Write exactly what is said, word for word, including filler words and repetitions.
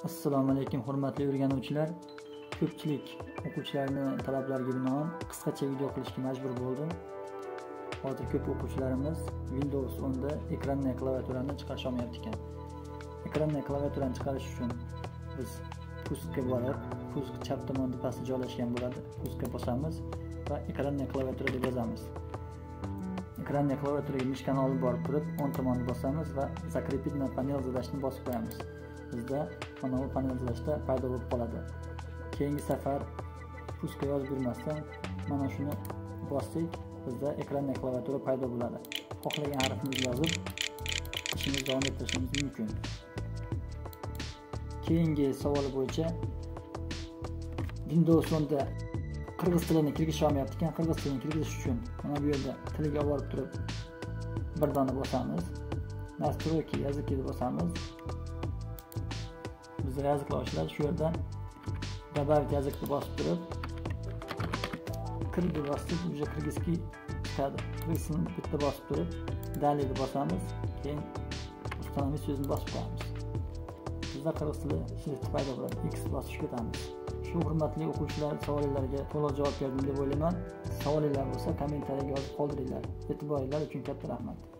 Assalomu alaykum hurmatli o'rganuvchilar. Ko'pchilik o'quvchilarning talablariga binoan qisqacha video qilishga majbur bo'ldim. Hozir ko'p o'quvchilarimiz Windows o'n da ekranni klaviaturani chiqarish olmayapti ekan. Ekranni klaviaturani chiqarish uchun biz pustga borib, pust chap tomonda pastda joylashgan bo'ladi. Pustga bosamiz va ekranni klaviatura deb yozamiz. Ekranni klaviaturaga mishkani olib borib turib, o'ng tomonni bosamiz va закрепить на panel zadashni bosib qo'yamiz. Bizda mana bu panel zadashda paydo bo'lib qoladi. Keyingi safar pustga yozib yurmasdan mana shuni bossak, bizda ekranni klaviatura paydo bo'ladi. Xohlagan harfimizni yozib ishimizni davom ettirishimiz mumkin. Keyingi savol bo'yicha Windows o'n da qirg'iz tilini kirgizish olmayapti ekan. Qirg'iz tilini kirgizish uchun mana bu yerda tiliga olib turib bir dona bosamiz. Настройки yazık deb bosamiz. Bizda yazıqlar ochiladi. Shu yerdan добавить yazıqni bosib turib kirgi bosib, уже qirgizki chiqadi. Qirgizini bitta bosib turib dalil bosamiz. Keyin ustanamiz so'zini bosib qo'yamiz. Bizda qirg'iz tili shrifti paydo bo'ladi. X bosib ketamiz. Shu hurmatli o'quvchilar savollariga to'liq javob berdim deb o'ylayman. Savollar bo'lsa kommentariyaga yozib qoldiringlar. E'tiboringlar uchun katta rahmat.